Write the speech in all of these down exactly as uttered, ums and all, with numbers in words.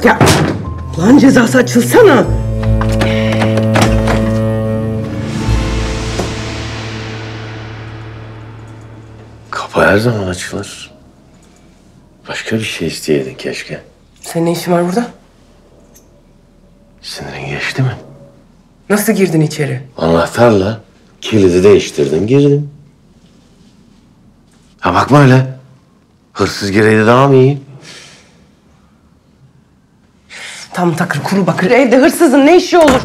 Ya Allah'ın cezası açılsana. Kapı her zaman açılır. Başka bir şey isteyeydin keşke. Senin ne işin var burada? Sinirin geçti mi? Nasıl girdin içeri? Anahtarla kilidi değiştirdim, girdim. Ha bakma öyle. Hırsız gireydi daha mı iyi? Tam takır kuru bakır. Evde hırsızın ne işi olur?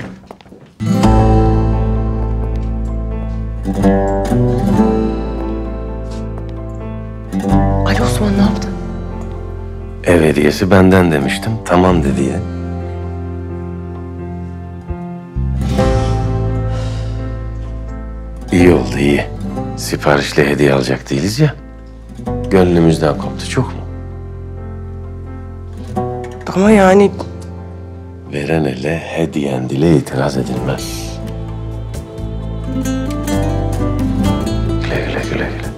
Ali Osman ne yaptı? Ev hediyesi benden demiştim. Tamam dediydi. İyi oldu, iyi. Siparişle hediye alacak değiliz ya. Gönlümüzden koptu, çok mu? Ama yani... Veren ele hediyen dile itiraz edilmez. Güle güle güle güle.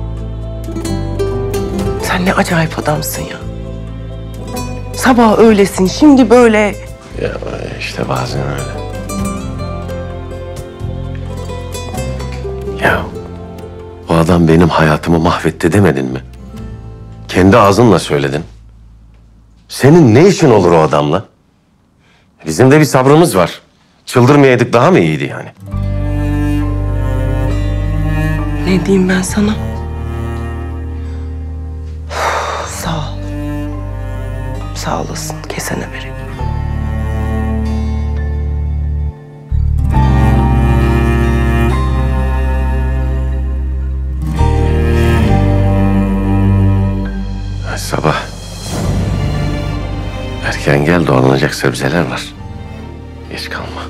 Sen ne acayip adamsın ya. Sabah öylesin, şimdi böyle. Ya işte bazen öyle. Ya o adam benim hayatımı mahvetti demedin mi? Kendi ağzınla söyledin. Senin ne işin olur o adamla? Bizim de bir sabrımız var. Çıldırmayaydık daha mı iyiydi yani? Ne diyeyim ben sana? Sağ ol. Sağ olasın. Kesene bereket. Sabah. Erken gel, doğranacak sebzeler var. Geç kalma.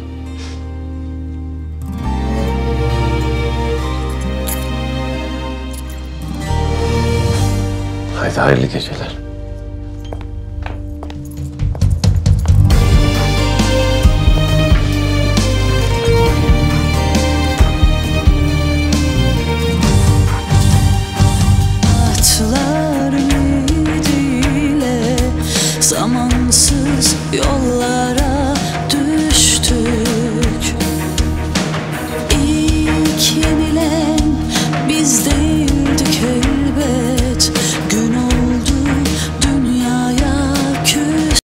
Haydi hayırlı geceler. Zamansız yollar